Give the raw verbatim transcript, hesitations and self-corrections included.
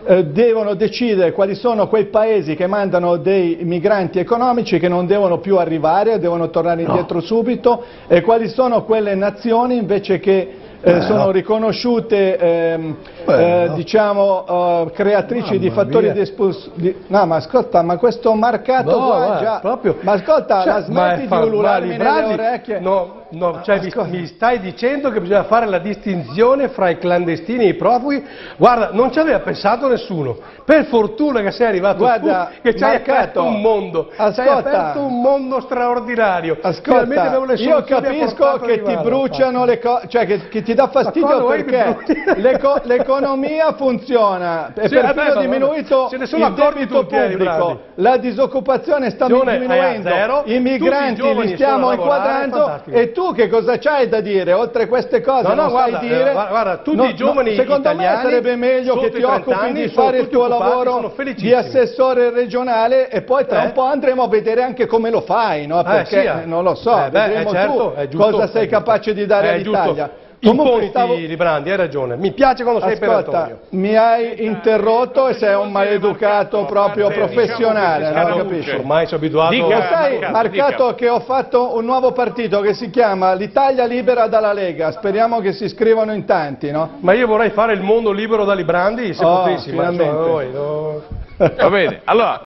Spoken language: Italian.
eh, devono decidere quali sono quei paesi che mandano dei migranti economici che non devono più arrivare, devono tornare indietro no. subito, e quali sono quelle nazioni invece che Eh, Beh, sono no. riconosciute ehm, Beh, eh, no. diciamo uh, creatrici Mamma di fattori di espulsione. No, ma ascolta, ma questo marcato no, qua già proprio. Ma ascolta, cioè, la smetti di ulularmi nelle orecchie. No, no, cioè mi, mi stai dicendo che bisogna fare la distinzione fra i clandestini e i profughi? Guarda, non ci aveva pensato nessuno. Per fortuna che sei arrivato Guarda, tu, che ci hai aperto un mondo. Ascolta, ci hai aperto un mondo straordinario. Ascolta, io capisco che ti bruciano le cose, cioè che, che ti dà fastidio perché l'economia funziona, è sì, perfino vabbè, diminuito se ne sono il debito pubblico, la disoccupazione sta diminuendo, zero, i migranti i li stiamo inquadrando, e tu che cosa c'hai da dire? Oltre queste cose no, no, non guarda, sai dire, guarda, guarda, tutti no, i giovani no, secondo italiani, me sarebbe meglio che ti occupi di fare il tuo lavoro di assessore regionale, e poi tra eh? un po' andremo a vedere anche come lo fai, no? Perché eh, sì, non lo so, eh, vedremo beh, certo, tu giusto, cosa sei capace di dare all'Italia. Imponiti, stavo... Librandi, hai ragione, mi piace quando sei Ascolta, per Antonio. Mi hai interrotto e sei un maleducato proprio professionale, non capisci? Ormai sono abituato. Dica, lo sai, Marcato, Marcato dica. Che ho fatto un nuovo partito che si chiama l'Italia Libera dalla Lega, speriamo che si iscrivano in tanti, no? Ma io vorrei fare il mondo libero da Librandi, se oh, potessi, finalmente. Ma, no, no. Va bene, allora...